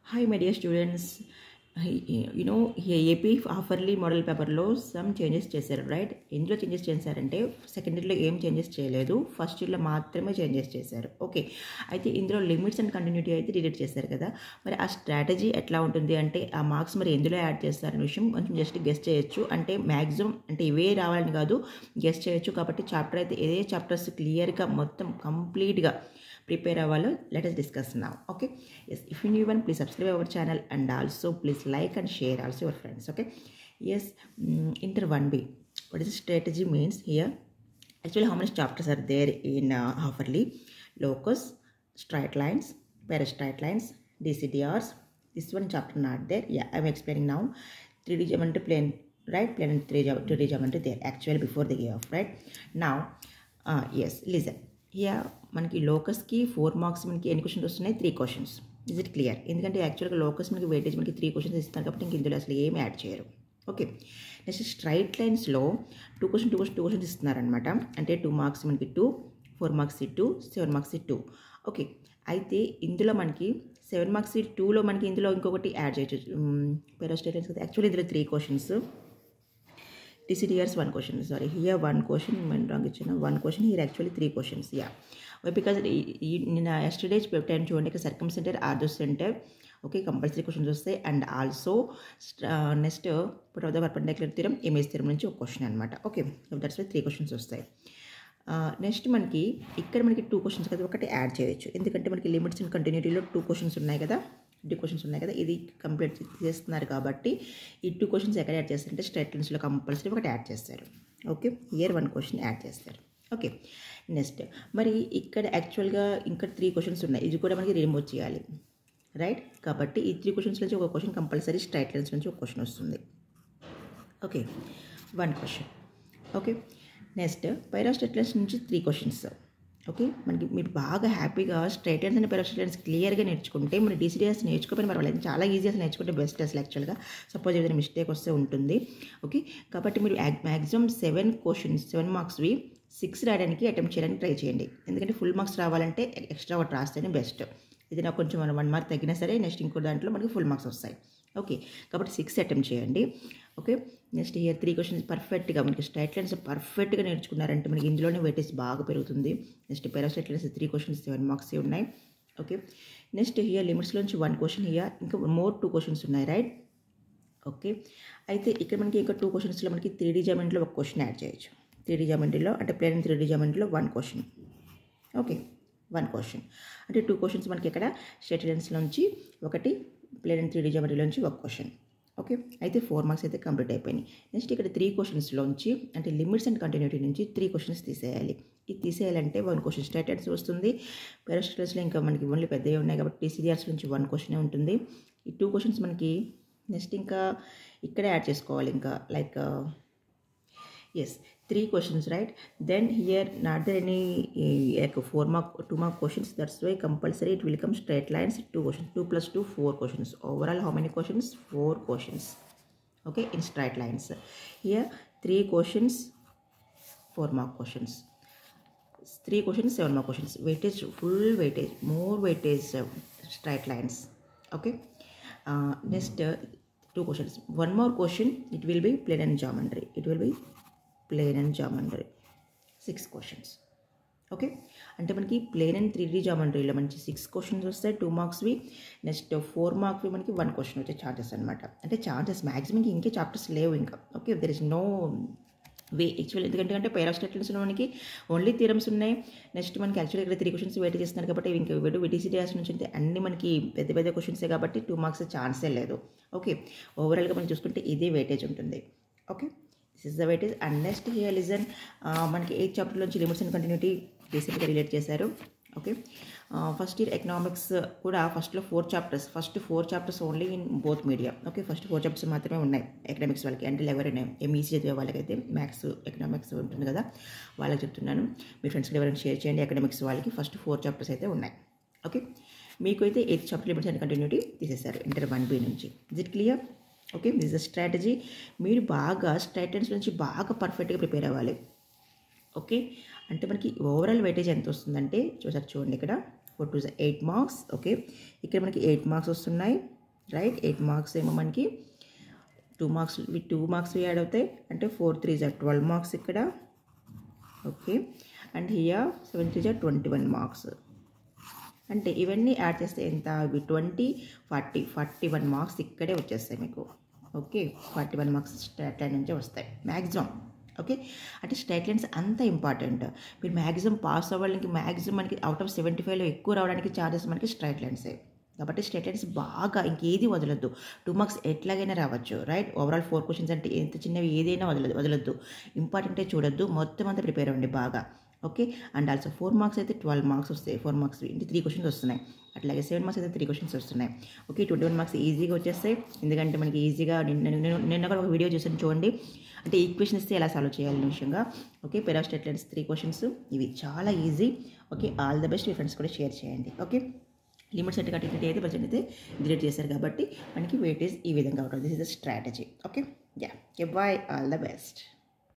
Hi, my dear students. AP half yearly model పేపర్లో some changes చేశారు, right? ఎందులో changes చేశారంటే సెకండ్ ఇయర్లో ఏం చేంజెస్ చేయలేదు, ఫస్ట్ ఇయర్లో మాత్రమే చేంజెస్ చేశారు. ఓకే, అయితే ఇందులో లిమిట్స్ అండ్ కంటిన్యూటీ అయితే డిలీట్ చేశారు కదా. మరి ఆ స్ట్రాటజీ ఎట్లా ఉంటుంది అంటే ఆ మార్క్స్ మరి ఎందులో యాడ్ చేస్తారనే విషయం కొంచెం జస్ట్ గెస్ చేయొచ్చు. అంటే మ్యాక్సిమం అంటే ఇవే రావాలని కాదు, గెస్ చేయొచ్చు. కాబట్టి చాప్టర్ అయితే ఏ చాప్టర్స్ క్లియర్గా మొత్తం కంప్లీట్గా prepare our let us discuss now. Okay, yes, if you new one, please subscribe our channel and also please like and share also your friends. Okay, yes. Inter 1b, what is strategy means here? Actually, how many chapters are there in Half-yearly? Locus, straight lines, parastraight lines, DCDRs. This one chapter not there. Yeah, I'm explaining now. 3D geometry, plane, right? Plane and 3D geometry there actually before the year off, right? Now, yes, listen. here మనకి లోకస్కి 4 marks మనకి ఎన్ని questions వస్తున్నాయి? 3 questions. Is it clear? ఎందుకంటే యాక్చువల్గా locus మనకి weightage మనకి 3 questions ఇస్తారు కాబట్టి ఇంక ఇందులో అసలు ఏమి యాడ్ చేయరు. ఓకే, నెక్స్ట్ స్ట్రైట్ లైన్స్లో 2 క్వశ్చన్స్ ఇస్తున్నారనమాట. అంటే 2 మార్క్స్ మనకి 2, 4 మార్క్స్ 2, 7 మార్క్స్ 2. ఓకే, అయితే ఇందులో మనకి 7 మార్క్స్ 2లో మనకి ఇందులో ఇంకొకటి యాడ్ చేయొచ్చు. పెరాస్ట్రైట్ లైన్స్ కదా, యాక్చువల్లీ ఇందులో 3 questions. TCDRs 1 question, sorry, here 1 question, wrong ichina 1 question, here actually 3 questions. Yeah, why? Because in yesterday's time chudandi ikkada circumcenter ortho center, okay, compulsory questions vastayi. And also next put of the perpendicular theorem, image theorem nunchi oka question anamata. Okay, so that's why 3 questions vastayi. Next మనకి ఇక్కడ మనకి 2 questions కదా, ఒకటి add చేయొచ్చు. ఎందుకంటే మనకి limits and కంటిన్యూటీలో 2 questions ఉన్నాయి కదా, ఇది కంప్లీట్ చేస్తున్నారు కాబట్టి ఈ 2 క్వశ్చన్స్ ఎక్కడ యాడ్ చేస్తారంటే స్ట్రైట్ లైన్స్లో కంపల్సరీ ఒకటి యాడ్ చేస్తారు. ఓకే, ఇయర్ 1 క్వశ్చన్ యాడ్ చేస్తారు. ఓకే, నెక్స్ట్ మరి ఇక్కడ యాక్చువల్గా ఇంకా 3 క్వశ్చన్స్ ఉన్నాయి, ఇది కూడా మనకి రిమూవ్ చేయాలి, రైట్? కాబట్టి ఈ 3 క్వశ్చన్స్ నుంచి ఒక క్వశ్చన్ కంపల్సరీ స్ట్రైట్ లైన్స్ నుంచి ఒక క్వశ్చన్ వస్తుంది. Okay, 1 question. Okay, next pair of straight lines నుంచి 3 క్వశ్చన్స్. ఓకే, మనకి మీరు బాగా హ్యాపీగా straight lines and pair of straight lines క్లియర్గా నేర్చుకుంటే మన DCDRs నేర్చుకోకపోయినా పర్వాలేదు, చాలా ఈజీ అసలు నేర్చుకుంటే బెస్ట్ అసలు యాక్చువల్గా. సపోజ్ ఏదైనా మిస్టేక్ వస్తే ఉంటుంది. ఓకే, కాబట్టి మీరు మ్యాక్సిమం 7 క్వశ్చన్స్ 7 మార్క్స్వి 6 రాయడానికి అటెంప్ట్ చేయడానికి ట్రై చేయండి. ఎందుకంటే ఫుల్ మార్క్స్ రావాలంటే ఎక్స్ట్రా ఒకటి రాస్తేనే బెస్ట్. ఇది నాకు కొంచెం 1 మార్క్ తగ్గినా సరే నెక్స్ట్ ఇంకో దాంట్లో మనకి ఫుల్ మార్క్స్ వస్తాయి. ఓకే, కాబట్టి 6 అటెంప్ట్ చేయండి. ఓకే, నెక్స్ట్ ఇయర్ 3 క్వశ్చన్స్ పర్ఫెక్ట్గా మనకి స్ట్రైట్ లైన్స్ పర్ఫెక్ట్గా నేర్చుకున్నారంటే మనకి ఇందులోనే వెయిటేజ్ బాగా పెరుగుతుంది. Next pair of straight lines 3 questions 7 marks ఉన్నాయి. ఓకే, నెక్స్ట్ హియర్ లిమిట్స్లోంచి 1 క్వశ్చన్, హియర్ ఇంకా మోర్ 2 క్వశ్చన్స్ ఉన్నాయి, రైట్? ఓకే, అయితే ఇక్కడ మనకి ఇంకా 2 క్వశ్చన్స్లో మనకి 3D జామెంట్రీలో 1 క్వశ్చన్ యాడ్ చేయొచ్చు. 3D జామెంట్రీలో అంటే ప్లేన్ 3D జామెంట్రీలో 1 క్వశ్చన్. ఓకే, 1 క్వశ్చన్ అంటే 2 క్వశ్చన్స్ మనకి ఇక్కడ స్ట్రైట్ లైన్స్ నుంచి ఒకటి, ప్లేన్ 3D జామెంట్రీలోంచి 1 క్వశ్చన్. ఓకే, అయితే 4 మార్క్స్ అయితే కంప్లీట్ అయిపోయినాయి. నెక్స్ట్ ఇక్కడ 3 క్వశ్చన్స్లోంచి అంటే లిమిట్స్ అండ్ కంటిన్యూటీ నుంచి 3 క్వశ్చన్స్ తీసేయాలి. ఇది తీసేయాలంటే 1 క్వశ్చన్ స్ట్రైట్ లైన్స్ వస్తుంది. పారాస్ట్రైట్ లైన్స్లో ఇంకా మనకి ఓన్లీ పెద్దవి ఉన్నాయి కాబట్టి TCDRs నుంచి 1 క్వశ్చనే ఉంటుంది. ఈ 2 క్వశ్చన్స్ మనకి నెక్స్ట్ ఇంకా ఇక్కడ యాడ్ చేసుకోవాలి. ఇంకా like yes, 3 questions, right? Then here not there any like 4 mark 2 mark questions, that's why compulsory it will come straight lines 2 questions, 2 plus 2 4 questions. Overall how many questions? 4 questions. Okay, in straight lines here 3 questions 4 mark questions, 3 questions 7 mark questions. Weightage, full weightage, more weightage straight lines. Okay, next 2 questions, 1 more question, it will be plane and geometry, it will be plane and geometry 6 questions. Okay, అంటే మనకి plane and 3D జామెంట్రీలో మనకి 6 questions వస్తాయి 2 మార్క్స్వి. Next 4 మార్క్వి మనకి 1 question వచ్చే chances అనమాట. అంటే chances maximum ఇంకే chapters లేవు ఇంకా. Okay, there is no way actual. ఎందుకంటే పారాస్ట్రైట్ లైన్స్లో మనకి ఓన్లీ థియరమ్స్ ఉన్నాయి. నెక్స్ట్ మనకి యాక్చువల్లీ ఇక్కడ 3 క్వశ్చన్స్ వెయిట్ చేస్తున్నారు కాబట్టి ఇంకా TCDRs నుంచి అంటే అన్ని మనకి పెద్ద పెద్ద క్వశ్చన్సే కాబట్టి 2 మార్క్స్ ఛాన్సే లేదు. ఓకే, ఓవరాల్గా మనం చూసుకుంటే ఇదే వెయిటేజ్ ఉంటుంది. Okay, this is the weightage. And next here listen, మనకి 8th చాప్టర్ నుంచి లిమిట్స్ అండ్ కంటిన్యూటీ రీసెంట్గా రిలేట్ చేశారు. ఓకే, ఫస్ట్ ఇయర్ ఎకనామిక్స్ కూడా ఫస్ట్లో 4 chapters, first 4 chapters only in both media. Okay, first 4 chapters మాత్రమే ఉన్నాయి ఎకనామిక్స్ వాళ్ళకి. అంటే ఎవరైనా ME చదివే వాళ్ళకైతే మ్యాథ్స్ ఎకనామిక్స్ ఉంటుంది కదా వాళ్ళకి చెప్తున్నాను. మీ ఫ్రెండ్స్కి ఎవరైనా షేర్ చేయండి. ఎకనామిక్స్ వాళ్ళకి ఫస్ట్ 4 చాప్టర్స్ అయితే ఉన్నాయి. ఓకే, మీకు అయితే 8th chapter limits and continuity తీసేశారు ఇంటర్ 1B నుంచి. Is it clear? Okay, this is strategy. మీరు బాగా స్ట్రైట్ లైన్స్ నుంచి బాగా పర్ఫెక్ట్గా ప్రిపేర్ అవ్వాలి. ఓకే, అంటే మనకి ఓవరాల్ వెయిటేజ్ ఎంత వస్తుందంటే చూడండి ఇక్కడ 4 to 8 మార్క్స్. ఓకే, ఇక్కడ మనకి 8 మార్క్స్ వస్తున్నాయి. రైట్. 8 మార్క్స్ ఏమో మనకి 2 మార్క్స్ యాడ్ అవుతాయి అంటే 4 3s are 12 మార్క్స్ ఇక్కడ. Okay, and here 7 3s are 21 marks. అంటే ఇవన్నీ యాడ్ చేస్తే ఎంత, ఇవి 20 40 41 మార్క్స్ ఇక్కడే వచ్చేస్తాయి మీకు. ఓకే, 41 మార్క్స్ స్ట్రైట్ లైన్ నుంచే వస్తాయి మ్యాక్సిమం. ఓకే, అంటే స్ట్రైట్ లైన్స్ అంత ఇంపార్టెంట్. మీరు మ్యాక్సిమం పాస్ అవ్వడానికి మ్యాక్సిమం మనకి అవుట్ ఆఫ్ 75లో ఎక్కువ రావడానికి ఛార్జెస్ మనకి స్ట్రైట్ లైన్సే. కాబట్టి స్ట్రైట్ లైన్స్ బాగా ఇంకేది వదలొద్దు. 2 మార్క్స్ ఎట్లాగైనా రావచ్చు, రైట్. ఓవరాల్ 4 క్వశ్చన్స్ అంటే ఎంత చిన్నవి ఏదైనా వదలొద్దు. ఇంపార్టెంటే చూడొద్దు, మొత్తం అంతా ప్రిపేర్ అవ్వండి బాగా. ఓకే, అండ్ ఆల్సో 4 మార్క్స్ అయితే 12 మార్క్స్ వస్తాయి. 4 మార్క్స్ అంటే 3 క్వశ్చన్స్ వస్తున్నాయి. అట్లాగే 7 మార్క్స్ అయితే 3 క్వశ్చన్స్ వస్తున్నాయి. ఓకే, 21 మార్క్స్ ఈజీగా వచ్చేస్తాయి. ఎందుకంటే మనకి ఈజీగా నిన్న కూడా ఒక వీడియో చూసాను చూడండి, అంటే ఈక్వేషన్ ఇస్తే ఎలా సాల్వ్ చేయాలనే విషయంగా. Okay, pair of straight lines 3 questions, ఇవి చాలా easy. Okay, all the best. మీ ఫ్రెండ్స్ కూడా షేర్ చేయండి. ఓకే, లిమిట్స్ అంటే కంటిన్యూటీ అయితే ప్రజెంట్ అయితే డిలీట్ చేశారు కాబట్టి మనకి వెయిటేజ్ ఈ విధంగా ఉంటుంది. This is the strategy. Okay, yeah, okay, bye, all the best.